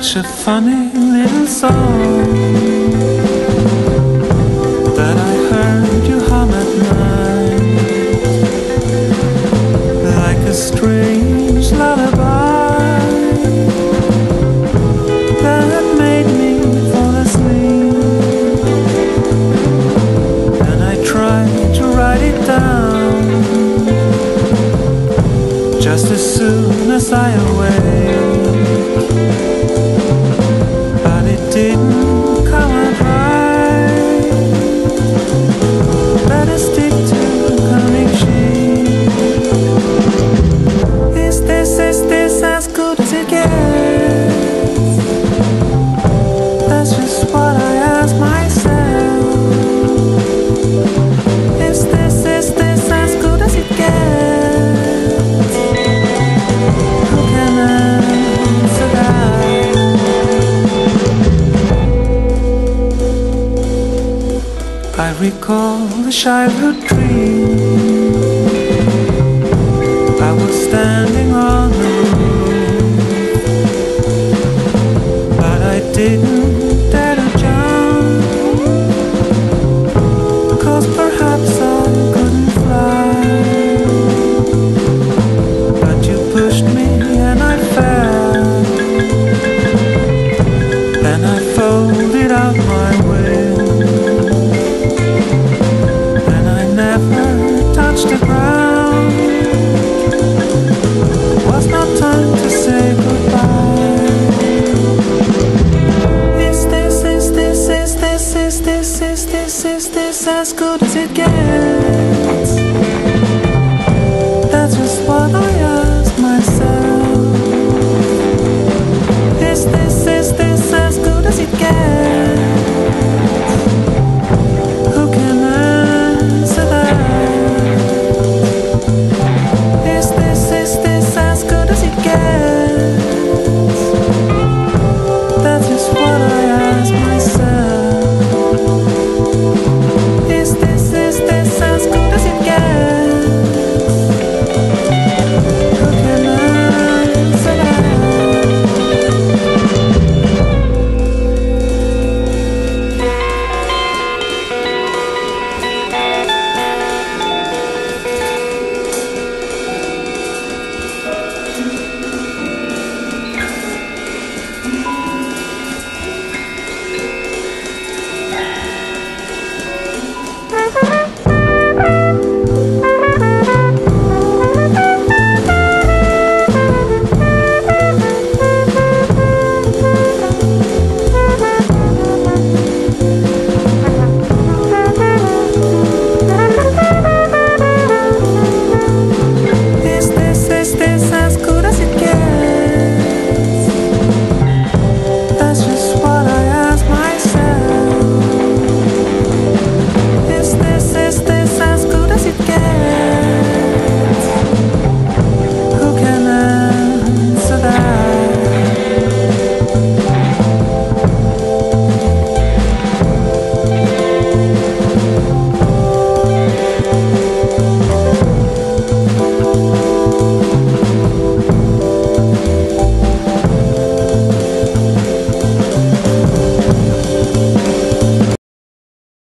such a funny little song that I heard you hum at night, like a strange lullaby that made me fall asleep. And I tried to write it down just as soon as I awake, but it didn't come out right. Better stick to coming sheep. Is this as good as it gets? That's just what I ask myself. Is this as good as it gets? Who can answer that? I recall the childhood dream. I was standing on the roof, but I didn't dare to jump, 'cause perhaps I couldn't fly. But you pushed me and I fell, and I folded out my wings, and I never touched the ground. Was not time to say goodbye. Is this as good as it gets?